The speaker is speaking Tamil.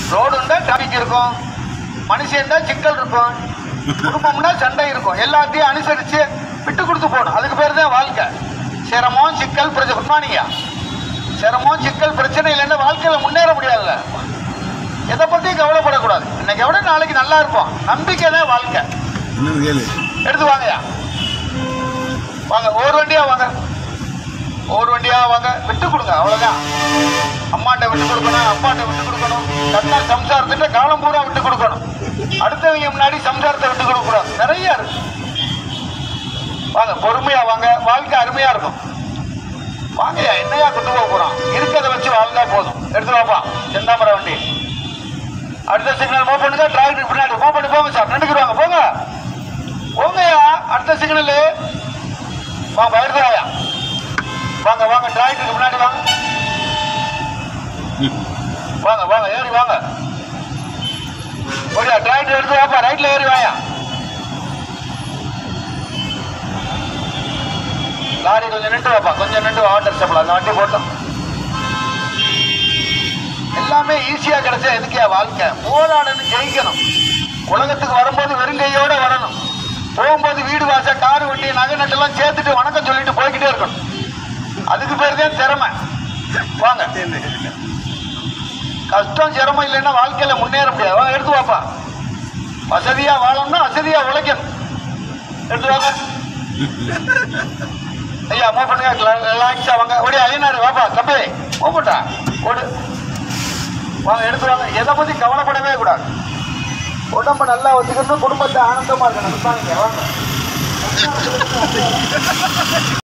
ரோடு இருந்தா டிராபிக் இருக்கும், மனுஷன் இருந்தா சிக்கல் இருக்கும், குடும்பம்னா சண்டை இருக்கும். எல்லாத்தையும் அனுசரிச்சு விட்டு கொடுத்து போகணும். அதுக்கு பேர் தான் வாழ்க்கை. சிரமம் சிக்கல் பிரச்சனை. குட் மார்னிங்கா. சிரமம் சிக்கல் பிரச்சனை இல்லைன்னா வாழ்க்கையில முன்னேற முடியாதுல்ல. எதை பத்தியும் கவலைப்படக்கூடாது. இன்னைக்கு எவ்வளவு நாளைக்கு நல்லா இருப்போம். நம்பிக்கை தான் வாழ்க்கை. எடுத்து வாங்கயா, வாங்க. ஒரு வண்டியா வாங்க, ஒரு வண்டியா வாங்க. விட்டு கொடுங்க, அவ்வளவுதான். அம்மாட்ட விட்டு கொடுக்கணும், அப்பாட்ட விட்டு கொடுக்கணும். கண்ணா சம்சாரத்திட்ட காலம் பூரா விட்டு கொடுக்கணும். அடுத்தவங்க முன்னாடி சம்சாரத்தை விட்டு கொடுக்க கூடாது. நிறைய இருக்கு. வாங்க, பொறுமையா வாங்க. வாழ்க்கை அருமையா இருக்கும். வாங்கயா, என்னையா கொண்டு போக போறோம்? இருக்கிறத வச்சு வாழ்ந்தா போதும். எடுத்து வாப்பா செந்தாமரை வண்டி. அடுத்த சிக்னல் மூவ் பண்ணுங்க. டிராக்டர் பின்னாடி மூவ் பண்ணி போங்க சார். நின்றுக்குறாங்க, போங்க போங்கயா. அடுத்த சிக்னல் வாங்க, எடுத்துவாயா. வாங்க வாங்க, டிராக்டருக்கு முன்னாடி வாங்க. வாங்க வாங்க, ஏறி வாங்க. ஓடியா, டிராக்டர் எடுத்து வாப்பா. ரைட்ல ஏறி வாயா. லாரி கொஞ்சம் நின்று வாப்பா, கொஞ்சம் நின்று வாட்டர் ஸ்டெப்ல அந்த வண்டி போட்டோம். எல்லாமே ஈஸியா கிடைச்சா எதுக்கே வாழ்க்கை? போராடணும், ஜெயிக்கணும். உலகத்துக்கு வரும்போது வெறுங்கையோட வரணும். போகும்போது வீடு வாச காரு வண்டி நகை நட்டெல்லாம் சேர்த்துட்டு வணக்கம் சொல்லிட்டு போய்கிட்டே இருக்கணும். அதுக்கு பேர் தான் திறமை. வாங்க, கஷ்டம் சிரமம் இல்லைன்னா வாழ்க்கையில முன்னேற முடியாது. எடுத்து வாப்பா. வசதியா வாழணும்னா வசதியா உழைக்கணும். எடுத்து வாங்க ஐயா. மூவ் பண்ணுங்க, ரிலாக்ஸா வாங்க. ஓடியா ஐயனாரு, வாப்பா தம்பி, மூவ்ட்டா ஓடு. வாங்க, எடுத்து வாங்க. எதை பத்தி கவலைப்படவே கூடாது. உடம்ப நல்லா வச்சுக்கணும், குடும்பத்தை ஆனந்தமா இருக்கணும். வாங்க.